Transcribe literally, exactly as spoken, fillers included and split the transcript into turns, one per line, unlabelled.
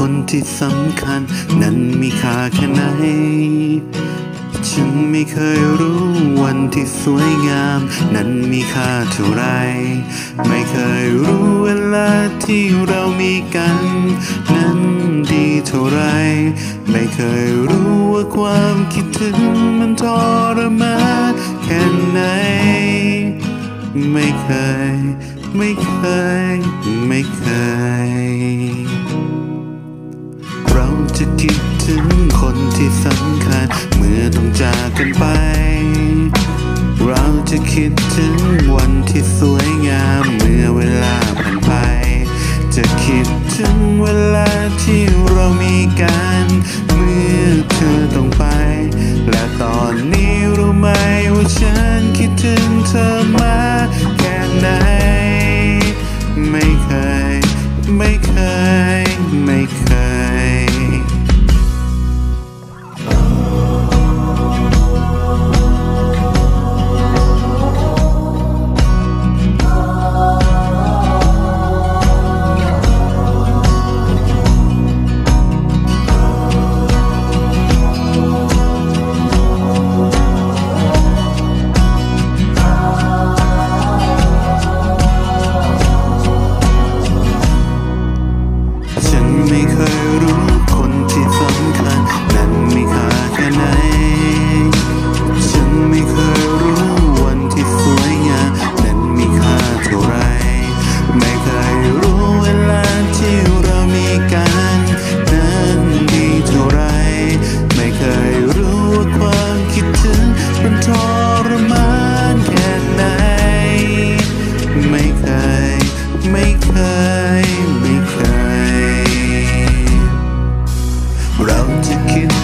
คนที่สำคัญนั้นมีค่าแค่ไหนฉันไม่เคยรู้วันที่สวยงามนั้นมีค่าเท่าไรไม่เคยรู้เวลาที่เรามีกันนั้นดีเท่าไรไม่เคยรู้ว่าความคิดถึงมันทรมานแค่ไหนไม่เคยไม่เคยไม่เคยเราจะคิดถึงคนที่สำคัญเมื่อต้องจากกันไปเราจะคิดถึงวันที่สวยงามเมื่อเวลาผ่านไปจะคิดถึงเวลาที่เรามีกันเมื่อเธอต้องไปและตอนนี้รู้ไหมว่าฉันคิดถึงเธอมากแค่ไหนไม่เคยไม่เคยไม่เคยไม่เคยรู้คนที่สำคัญนั้นมีค่าแค่ไหนฉันไม่เคยรู้วันที่สวยงามนั้นมีค่าเท่าไรไม่เคยรู้เวลาที่เรามีกันนั้นดีเท่าไรไม่เคยรู้ว่าความคิดถึงมันทรมานแค่ไหนไม่เคยไม่เคยไม่เคยเราจะคิด